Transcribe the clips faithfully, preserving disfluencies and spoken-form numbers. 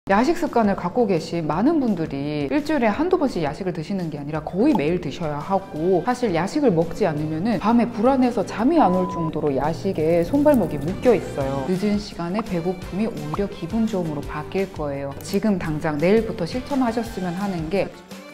야식 습관을 갖고 계신 많은 분들이 일주일에 한두 번씩 야식을 드시는 게 아니라 거의 매일 드셔야 하고, 사실 야식을 먹지 않으면 밤에 불안해서 잠이 안 올 정도로 야식에 손발목이 묶여 있어요. 늦은 시간에 배고픔이 오히려 기분 좋음으로 바뀔 거예요. 지금 당장 내일부터 실천하셨으면 하는 게,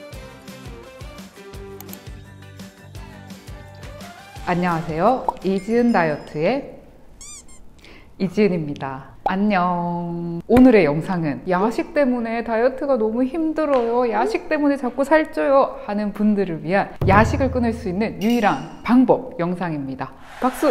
안녕하세요, 이지은 다이어트의 이지은입니다. 안녕. 오늘의 영상은 야식 때문에 다이어트가 너무 힘들어요, 야식 때문에 자꾸 살쪄요 하는 분들을 위한 야식을 끊을 수 있는 유일한 방법 영상입니다. 박수!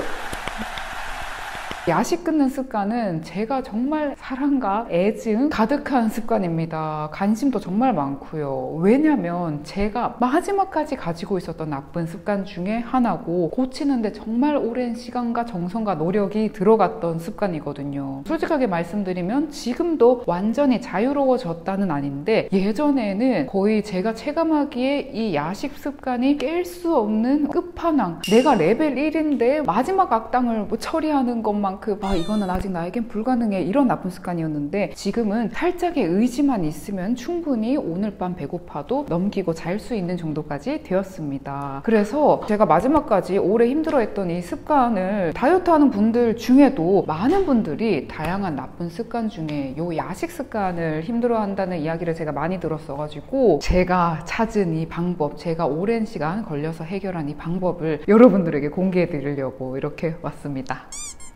야식 끊는 습관은 제가 정말 사랑과 애증 가득한 습관입니다. 관심도 정말 많고요. 왜냐면 제가 마지막까지 가지고 있었던 나쁜 습관 중에 하나고, 고치는데 정말 오랜 시간과 정성과 노력이 들어갔던 습관이거든요. 솔직하게 말씀드리면 지금도 완전히 자유로워졌다는 아닌데, 예전에는 거의 제가 체감하기에 이 야식 습관이 깰 수 없는 끝판왕, 내가 레벨 일인데 마지막 악당을 뭐 처리하는 것만 그 아 이거는 아직 나에겐 불가능해, 이런 나쁜 습관이었는데, 지금은 살짝의 의지만 있으면 충분히 오늘 밤 배고파도 넘기고 잘 수 있는 정도까지 되었습니다. 그래서 제가 마지막까지 오래 힘들어했던 이 습관을, 다이어트 하는 분들 중에도 많은 분들이 다양한 나쁜 습관 중에 요 야식 습관을 힘들어한다는 이야기를 제가 많이 들었어가지고, 제가 찾은 이 방법, 제가 오랜 시간 걸려서 해결한 이 방법을 여러분들에게 공개해 드리려고 이렇게 왔습니다.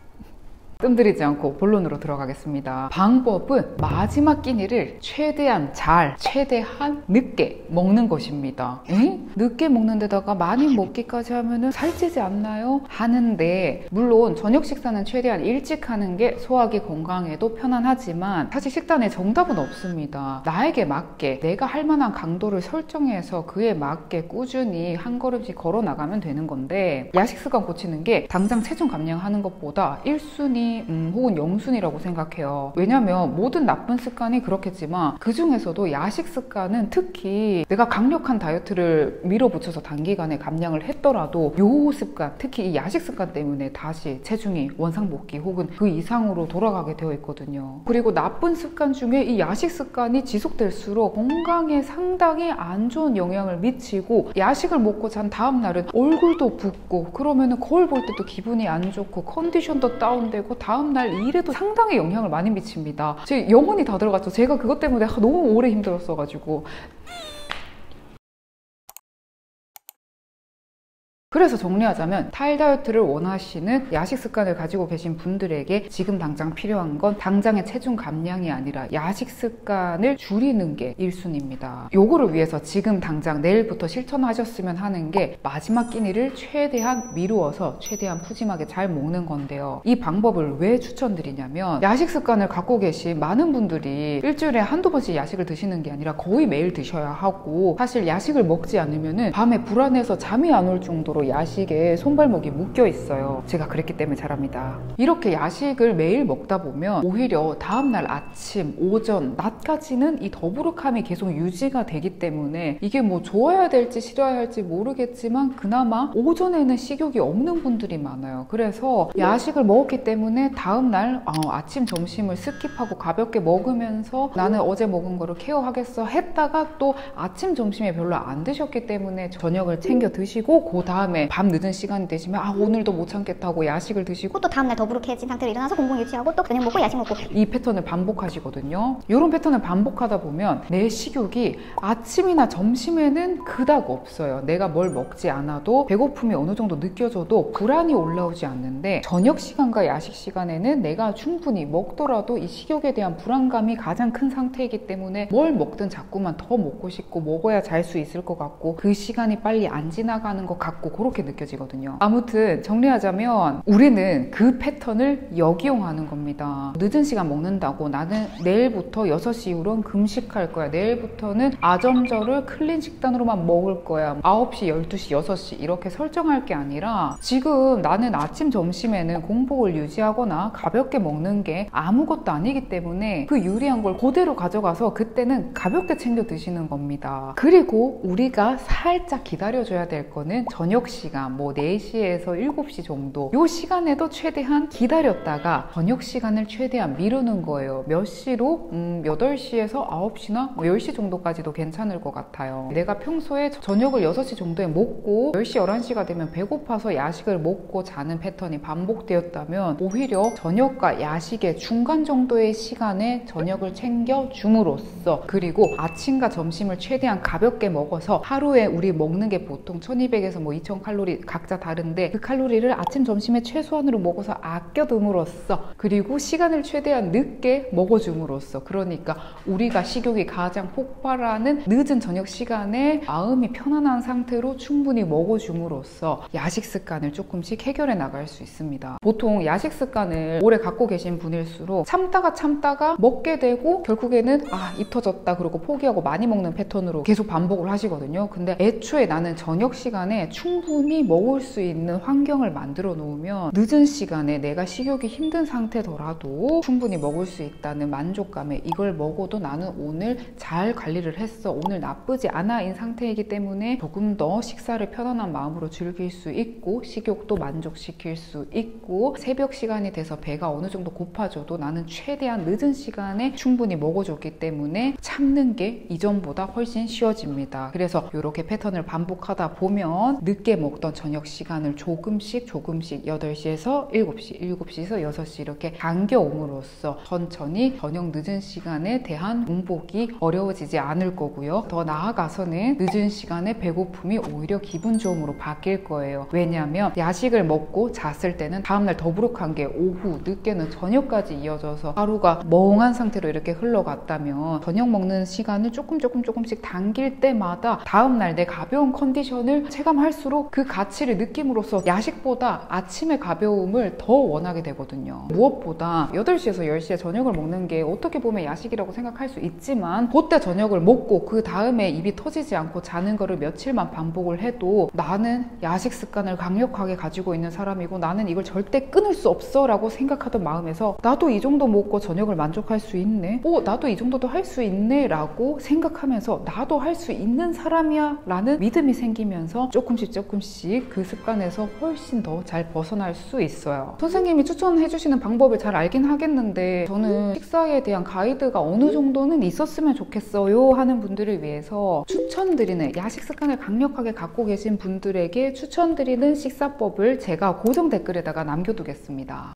뜸들이지 않고 본론으로 들어가겠습니다. 방법은 마지막 끼니를 최대한 잘, 최대한 늦게 먹는 것입니다. 에? 늦게 먹는 데다가 많이 먹기까지 하면은 살찌지 않나요? 하는데, 물론 저녁 식사는 최대한 일찍 하는 게 소화기 건강에도 편안하지만 사실 식단에 정답은 없습니다. 나에게 맞게 내가 할 만한 강도를 설정해서 그에 맞게 꾸준히 한 걸음씩 걸어 나가면 되는 건데, 야식 습관 고치는 게 당장 체중 감량하는 것보다 일 순위 음, 혹은 영 순위라고 생각해요. 왜냐면 모든 나쁜 습관이 그렇겠지만 그 중에서도 야식 습관은 특히 내가 강력한 다이어트를 밀어붙여서 단기간에 감량을 했더라도 요 습관, 특히 이 야식 습관 때문에 다시 체중이 원상복귀 혹은 그 이상으로 돌아가게 되어 있거든요. 그리고 나쁜 습관 중에 이 야식 습관이 지속될수록 건강에 상당히 안 좋은 영향을 미치고, 야식을 먹고 잔 다음 날은 얼굴도 붓고, 그러면은 거울 볼 때도 기분이 안 좋고 컨디션도 다운되고 다음날 일에도 상당히 영향을 많이 미칩니다. 제 영혼이 다 들어갔죠. 제가 그것 때문에 너무 오래 힘들었어가지고. 그래서 정리하자면, 탈다이어트를 원하시는 야식 습관을 가지고 계신 분들에게 지금 당장 필요한 건 당장의 체중 감량이 아니라 야식 습관을 줄이는 게 일 순위입니다. 요거를 위해서 지금 당장 내일부터 실천하셨으면 하는 게, 마지막 끼니를 최대한 미루어서 최대한 푸짐하게 잘 먹는 건데요. 이 방법을 왜 추천드리냐면, 야식 습관을 갖고 계신 많은 분들이 일주일에 한두 번씩 야식을 드시는 게 아니라 거의 매일 드셔야 하고, 사실 야식을 먹지 않으면 밤에 불안해서 잠이 안 올 정도로 야식에 손발목이 묶여 있어요. 제가 그랬기 때문에 잘합니다. 이렇게 야식을 매일 먹다 보면 오히려 다음날 아침, 오전, 낮까지는 이 더부룩함이 계속 유지가 되기 때문에 이게 뭐 좋아야 될지 싫어야 할지 모르겠지만 그나마 오전에는 식욕이 없는 분들이 많아요. 그래서 야식을 먹었기 때문에 다음날 어, 아침, 점심을 스킵하고 가볍게 먹으면서 나는 어제 먹은 거를 케어하겠어 했다가 또 아침, 점심에 별로 안 드셨기 때문에 저녁을 챙겨 드시고, 그 다음에 밤 늦은 시간이 되시면 아 오늘도 못 참겠다고 야식을 드시고, 또 다음날 더부룩해진 상태로 일어나서 공복 유지하고 또 저녁 먹고 야식 먹고, 이 패턴을 반복하시거든요. 이런 패턴을 반복하다 보면 내 식욕이 아침이나 점심에는 그닥 없어요. 내가 뭘 먹지 않아도 배고픔이 어느 정도 느껴져도 불안이 올라오지 않는데, 저녁 시간과 야식 시간에는 내가 충분히 먹더라도 이 식욕에 대한 불안감이 가장 큰 상태이기 때문에 뭘 먹든 자꾸만 더 먹고 싶고 먹어야 잘 수 있을 것 같고 그 시간이 빨리 안 지나가는 것 같고 그렇게 느껴지거든요. 아무튼 정리하자면 우리는 그 패턴을 역이용하는 겁니다. 늦은 시간 먹는다고 나는 내일부터 여섯 시 이후로는 금식할 거야, 내일부터는 아점저를 클린 식단으로만 먹을 거야, 아홉 시, 열두 시, 여섯 시 이렇게 설정할 게 아니라, 지금 나는 아침, 점심에는 공복을 유지하거나 가볍게 먹는 게 아무것도 아니기 때문에 그 유리한 걸 그대로 가져가서 그때는 가볍게 챙겨 드시는 겁니다. 그리고 우리가 살짝 기다려줘야 될 거는 저녁 시간 뭐 네 시에서 일곱 시 정도 요 시간에도 최대한 기다렸다가 저녁 시간을 최대한 미루는 거예요. 몇 시로? 음, 여덟 시에서 아홉 시나 뭐 열 시 정도까지도 괜찮을 것 같아요. 내가 평소에 저녁을 여섯 시 정도에 먹고 열 시, 열한 시가 되면 배고파서 야식을 먹고 자는 패턴이 반복되었다면 오히려 저녁과 야식의 중간 정도의 시간에 저녁을 챙겨 줌으로써, 그리고 아침과 점심을 최대한 가볍게 먹어서 하루에 우리 먹는 게 보통 천이백에서 뭐 이천 칼로리 각자 다른데 그 칼로리를 아침, 점심에 최소한으로 먹어서 아껴둠으로써, 그리고 시간을 최대한 늦게 먹어줌으로써, 그러니까 우리가 식욕이 가장 폭발하는 늦은 저녁 시간에 마음이 편안한 상태로 충분히 먹어줌으로써 야식 습관을 조금씩 해결해 나갈 수 있습니다. 보통 야식 습관을 오래 갖고 계신 분일수록 참다가 참다가 먹게 되고 결국에는 아, 입 터졌다 그러고 포기하고 많이 먹는 패턴으로 계속 반복을 하시거든요. 근데 애초에 나는 저녁 시간에 충분히 먹을 수 있는 환경을 만들어 놓으면 늦은 시간에 내가 식욕이 힘든 상태더라도 충분히 먹을 수 있다는 만족감에 이걸 먹어도 나는 오늘 잘 관리를 했어, 오늘 나쁘지 않아인 상태이기 때문에 조금 더 식사를 편안한 마음으로 즐길 수 있고 식욕도 만족시킬 수 있고 새벽 시간이 돼서 배가 어느 정도 고파져도 나는 최대한 늦은 시간에 충분히 먹어줬기 때문에 참는 게 이전보다 훨씬 쉬워집니다. 그래서 이렇게 패턴을 반복하다 보면 늦게 먹던 저녁 시간을 조금씩 조금씩 여덟 시에서 일곱 시, 일곱 시에서 여섯 시 이렇게 당겨옴으로써 천천히 저녁 늦은 시간에 대한 공복이 어려워지지 않을 거고요. 더 나아가서는 늦은 시간에 배고픔이 오히려 기분 좋음으로 바뀔 거예요. 왜냐하면 야식을 먹고 잤을 때는 다음날 더부룩한 게 오후, 늦게는 저녁까지 이어져서 하루가 멍한 상태로 이렇게 흘러갔다면 저녁 먹는 시간을 조금 조금 조금씩 당길 때마다 다음날 내 가벼운 컨디션을 체감할수록 그 가치를 느낌으로써 야식보다 아침의 가벼움을 더 원하게 되거든요. 무엇보다 여덟 시에서 열 시에 저녁을 먹는 게 어떻게 보면 야식이라고 생각할 수 있지만 그때 저녁을 먹고 그 다음에 입이 터지지 않고 자는 거를 며칠만 반복을 해도 나는 야식 습관을 강력하게 가지고 있는 사람이고 나는 이걸 절대 끊을 수 없어 라고 생각하던 마음에서 나도 이 정도 먹고 저녁을 만족할 수 있네, 어 나도 이 정도도 할 수 있네 라고 생각하면서 나도 할 수 있는 사람이야 라는 믿음이 생기면서 조금씩 조금씩 그 습관에서 훨씬 더 잘 벗어날 수 있어요. 선생님이 추천해 주시는 방법을 잘 알긴 하겠는데 저는 식사에 대한 가이드가 어느 정도는 있었으면 좋겠어요 하는 분들을 위해서 추천드리는, 야식 습관을 강력하게 갖고 계신 분들에게 추천드리는 식사법을 제가 고정 댓글에다가 남겨두겠습니다.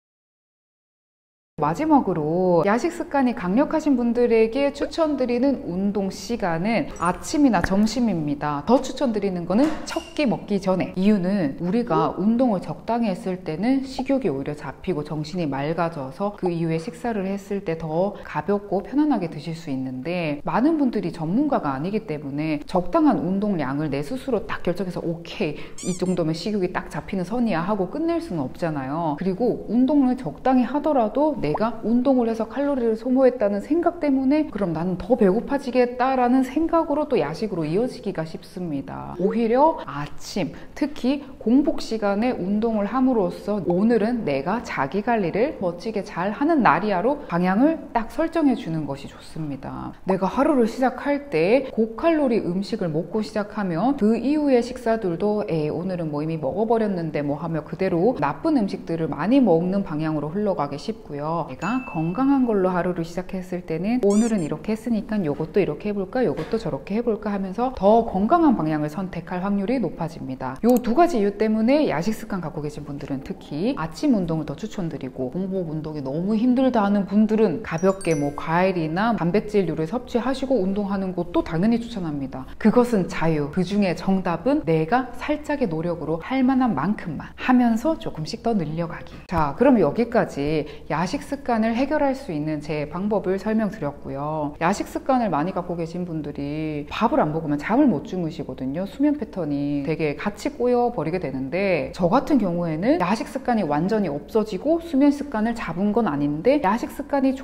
마지막으로 야식 습관이 강력하신 분들에게 추천드리는 운동 시간은 아침이나 점심입니다. 더 추천드리는 거는 첫 끼 먹기 전에. 이유는 우리가 운동을 적당히 했을 때는 식욕이 오히려 잡히고 정신이 맑아져서 그 이후에 식사를 했을 때 더 가볍고 편안하게 드실 수 있는데 많은 분들이 전문가가 아니기 때문에 적당한 운동량을 내 스스로 딱 결정해서 오케이 이 정도면 식욕이 딱 잡히는 선이야 하고 끝낼 수는 없잖아요. 그리고 운동을 적당히 하더라도 내가 운동을 해서 칼로리를 소모했다는 생각 때문에 그럼 나는 더 배고파지겠다라는 생각으로 또 야식으로 이어지기가 쉽습니다. 오히려 아침, 특히 공복 시간에 운동을 함으로써 오늘은 내가 자기 관리를 멋지게 잘 하는 날이야로 방향을 딱 설정해 주는 것이 좋습니다. 내가 하루를 시작할 때 고칼로리 음식을 먹고 시작하면 그 이후의 식사들도 에이 오늘은 뭐 이미 먹어버렸는데 뭐 하며 그대로 나쁜 음식들을 많이 먹는 방향으로 흘러가기 쉽고요. 내가 건강한 걸로 하루를 시작했을 때는 오늘은 이렇게 했으니까 이것도 이렇게 해볼까 이것도 저렇게 해볼까 하면서 더 건강한 방향을 선택할 확률이 높아집니다. 이 두 가지 이유 때문에 야식 습관 갖고 계신 분들은 특히 아침 운동을 더 추천드리고 공복 운동이 너무 힘들다 하는 분들은 가볍게 뭐 과일이나 단백질류를 섭취하시고 운동하는 것도 당연히 추천합니다. 그것은 자유. 그 중에 정답은 내가 살짝의 노력으로 할 만한 만큼만 하면서 조금씩 더 늘려가기. 자, 그럼 여기까지 야식 습관을 해결할 수 있는 제 방법을 설명드렸고요. 야식 습관을 많이 갖고 계신 분들이 밥을 안 먹으면 잠을 못 주무시거든요. 수면 패턴이 되게 같이 꼬여 버리게 되는데 저 같은 경우에는 야식 습관이 완전히 없어지고 수면 습관을 잡은 건 아닌데 야식 습관이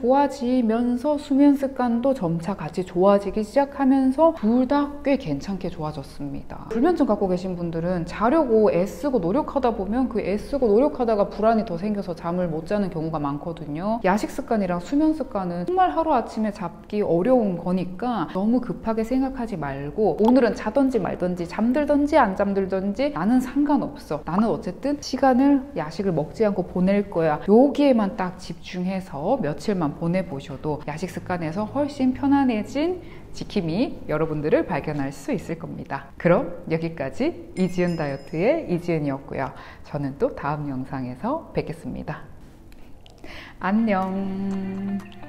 좋아지면서 수면 습관도 점차 같이 좋아지기 시작하면서 둘 다 꽤 괜찮게 좋아졌습니다. 불면증 갖고 계신 분들은 자려고 애쓰고 노력하다 보면 그 애쓰고 노력하다가 불안이 더 생겨서 잠을 못 자는 경우가 많거든요. 있거든요. 야식 습관이랑 수면 습관은 정말 하루아침에 잡기 어려운 거니까 너무 급하게 생각하지 말고 오늘은 자던지 말던지 잠들던지 안 잠들던지 나는 상관없어. 나는 어쨌든 시간을 야식을 먹지 않고 보낼 거야. 여기에만 딱 집중해서 며칠만 보내보셔도 야식 습관에서 훨씬 편안해진 지킴이 여러분들을 발견할 수 있을 겁니다. 그럼 여기까지 이지은 다이어트의 이지은이었고요. 저는 또 다음 영상에서 뵙겠습니다. 안녕.